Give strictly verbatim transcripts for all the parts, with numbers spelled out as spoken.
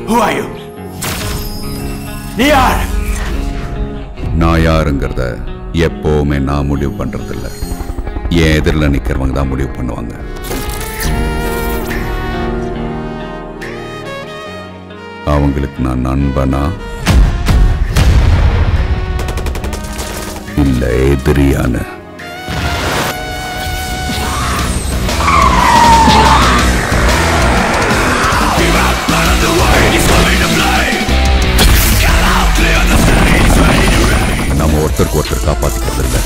Who are you? நீ யார்? நான் யாருங்கிறத எப்பவுமே நான் முடிவு பண்றது இல்ல, என் எதிரில் நிக்கிறவங்க தான் முடிவு பண்ணுவாங்க. அவங்களுக்கு நான் நண்பனா இல்ல எதிரியான? நம்ம ஒருத்தருக்கு ஒருத்தர் காப்பாத்திக்கிறது இல்ல,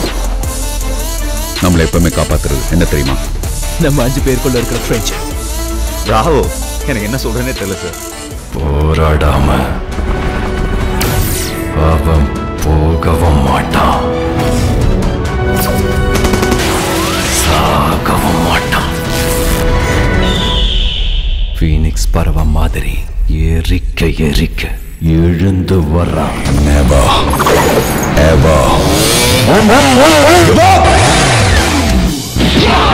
நம்மளை எப்பவுமே காப்பாத்துறது என்ன தெரியுமா? நம்ம அஞ்சு பேருக்குள்ள இருக்கிற ஃப்ரெண்ட்ஷிப். ராவோ, எனக்கு என்ன சொல்றேனே தெரியல சார். போராடாம அவன் போகவும் மாட்டான், சாகவும் மாட்டான். ஃபீனிக்ஸ் பறவை மாதிரி எரிக்க எரிக்க எழுந்து வர்றான். Never ever.